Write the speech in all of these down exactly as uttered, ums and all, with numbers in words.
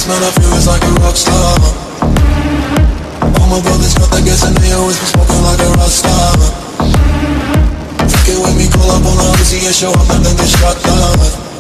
fearless, man, I feel it's like a rock star. All my brothers got that gas and they always been smoking like a rock star. Fucking with me, call up on the Uzi and show up and then get shot down.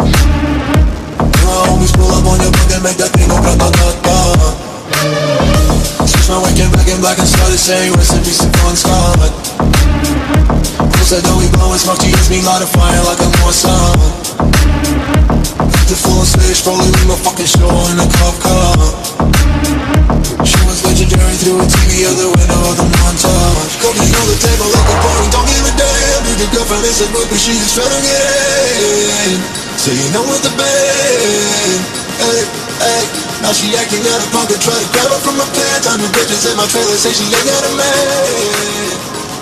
My homies pull up on your block and make that thing go grata-ta-ta. Switch my waking back in black and started saying rest in peace to Bon Scott. Who said that we blowing smoke, G S me light a fire like a Mossad. The full stage, probably leave my fucking show in a cop car. She was legendary through a T V out the window of the montage. Cooking on the table like a party, don't give a damn. Dude, your girlfriend is a book, but she just trying to get in. So you know with the band, hey, hey. Now she acting out of pocket, try to grab her from my pants. I'm the bitches in my trailer, say she ain't got a man.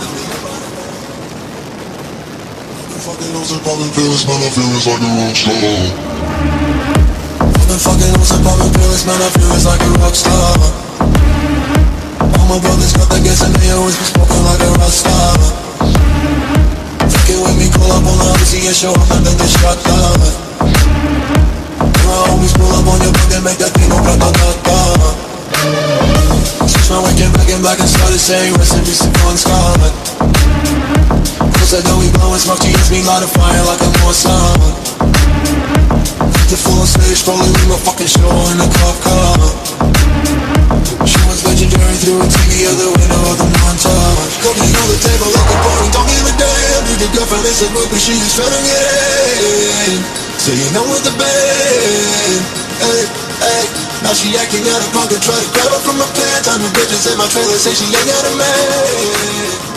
Fucking hoes and poppin' pills, man, I feel it's like a rock star. I've been fucking hoes and poppin' pills, man, I feel it's like a rock star. All my brothers got that gas and they always been smoking like a rock star. Fucking with me, call up on the Uzi and show up and then get shot down. My homies pull up on your block and make that thing go grata-ta-ta. Switch my waking back in black and started saying rest in peace to Bon Scott. Said that we blowing smoke, G S me light a fire like a Mossad. The full stage, probably leave my fucking show in a cop car. She was legendary through a T V out the window of the montage. Cooking on the table like a party, don't give a damn. Dude, your girlfriend is a book, but she just trying to get in. So you know with the band, hey, hey. Now she acting out of pocket, try to grab her from my pants. I'm the bitches in my trailer, say she ain't got a man.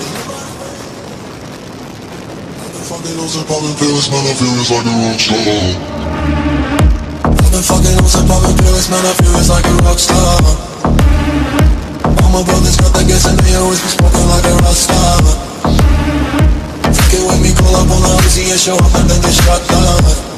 Fucking hoes and poppin' pills, man, I feel it's like a rock star. I've been fucking hoes and poppin' pills, man, I feel it's like a rock star. All my brothers got that gas and they always been smoking like a rock star. Fucking with me, call up on the Uzi and show up and then get shot down.